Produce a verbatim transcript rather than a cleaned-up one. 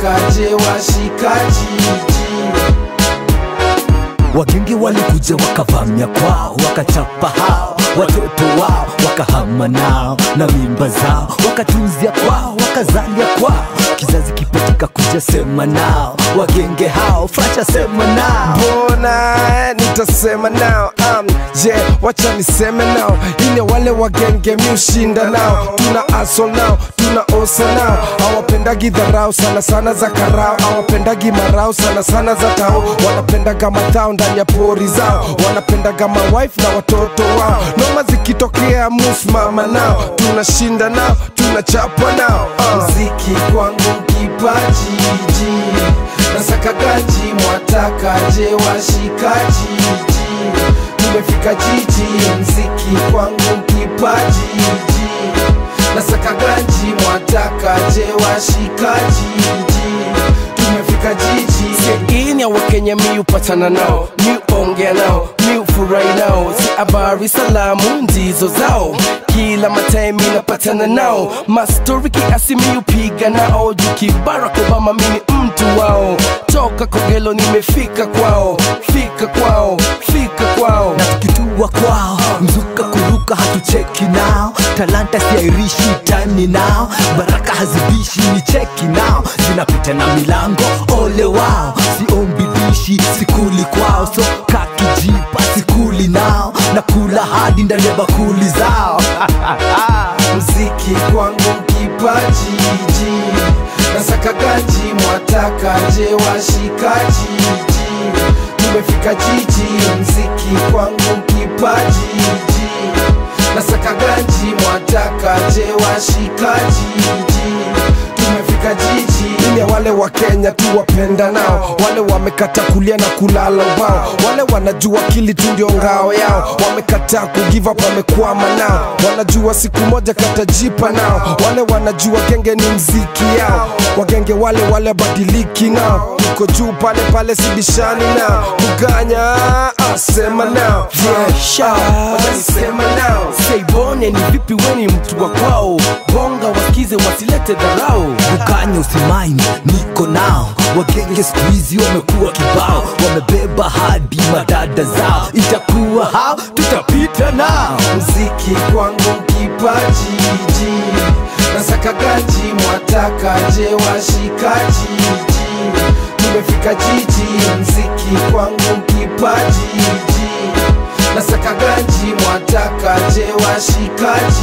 mwataka je washikaji. Wagenge walikuja wakavamia kwao, wakachapa hao watoto wao, wakahama nao na mimba zao, wakatuzia kwao, wakazalia kwao. Kizazi kipatika kuja sema nao, wagenge hao fracha sema nao. Bona nitasema nao, um, je yeah, wacha niseme nao. Ine wale wagenge mi ushinda nao, tuna asol nao, tuna osa nao. Hawapendagi dharau sana sana za karao, hawapendagi marao sana sana za tao. Wanapendaga madhao ndani ya pori zao, wanapendaga mawife na watoto wao. Noma zikitokea musimama nao, tunashinda nao, tunachapa nao. uh. Mziki kwangu kipaji, nasaka ganji mwataka je washikaji. Tumefika jiji, mziki kwangu kipaji, nasaka ganji mwataka je washikaji. Tumefika jiji, ini ya wakenya mi upatana nao, mi ongea nao, mi ufurai nao. Si habari salamu ndizo zao, kila matime mi napatana nao. Mastori kiasi mi upiga nao, juki Barack Obama mimi mtu wao. Toka Kogelo nimefika kwao, fika kwao, fika kwao. Na tukitua kwao, mzuka kuruka hatucheki nao. Talanta siairishi time ni nao, baraka hazibishi ni cheki nao. Zinapita na milango ole wao, siombi dishi sikuli kwao. So kakijipa sikuli nao, na kula hadi ndani ya bakuli zao. Mziki kwangu kipaji, nasaka ganji mwataka je washikaji. Tumefika jiji, mziki kwangu kipaji, nasaka ganji mwataka je washikaji. Tumefika jiji, ile wale wa Kenya tu wapenda nao, wale wamekata kulia na kulala ubao, wale wanajua kili tu ndio ngao yao, wamekata kugive up wamekwama nao, wanajua siku moja katajipa nao, wale wanajua genge ni mziki yao, wagenge wale wale badiliki nao, uko juu pale pale sibishani nao, muganya asema nao, yeah, wanisema nao. Say Bonye ni vipi weni mtu wa kwao, bonga wakize wasilete dharau. Muganya usimaini niko nao, wagenge squeezy wamekuwa kibao, wamebeba hadi madada zao. Itakuwa hao tutapita nao. Mziki kwangu kipaji, nasaka ganji mwataka je washikaji. Tumefika jiji, mziki kwangu kipaji, nasaka ganji mwataka je washikaji.